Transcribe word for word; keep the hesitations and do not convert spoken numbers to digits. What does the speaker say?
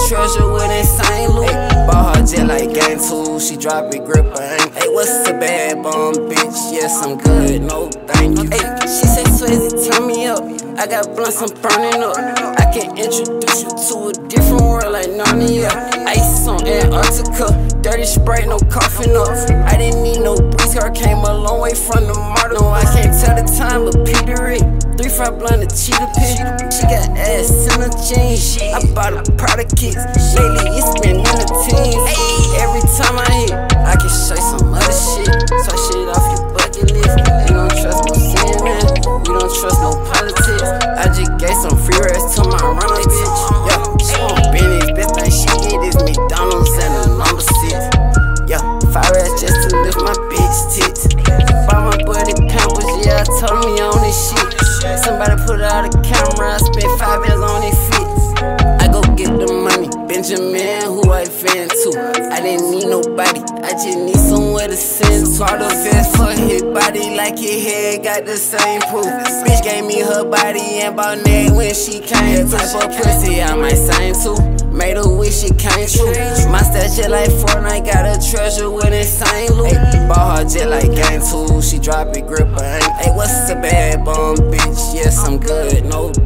treasure with insane loot. Bought her jet like gang two, she drop it, grip her ain't. Hey, what's a bad bum, bitch? Yes, I'm good, no thank you. Hey, she said, Swayze, turn me up. I got blunts, I'm burning up. I can introduce you to a different world like Narnia. Ice on Antarctica, dirty spray, no coughing up. I didn't need no breeze, car came a long way from the murder. No, I can't tell the time, but Peter it. Three five blunt, a cheetah pit. She got ass in her jeans. I bought a Prada kicks. Lately, it's been in the teens. Every time I hit, I can show you some other shit. So shit off your bucket list. You don't trust no C N N. We don't trust no politics. I just gave some free rest to my runner, bitch. Yeah, she want Benny's. Best thing she get is McDonald's and a number six. Yeah, five rats just to lift my bitch tits. Buy my buddy Pampers, yeah, I told me on this shit. Somebody put out a camera, I spent five years on it fits. I go get the money, Benjamin, who I fan to. I didn't need nobody, I just need somewhere to send to. All the vest for his body like his head got the same proof. Bitch gave me her body and bought neck when she came. Type of pussy I might sign to. Made a wish, it came true. My stash jet like Fortnite, got a treasure with insane loot. Ay, bought her jet like gang two, she drop it, grip her ain't. Hey, what's a bad bum, bitch? Yes, I'm good, no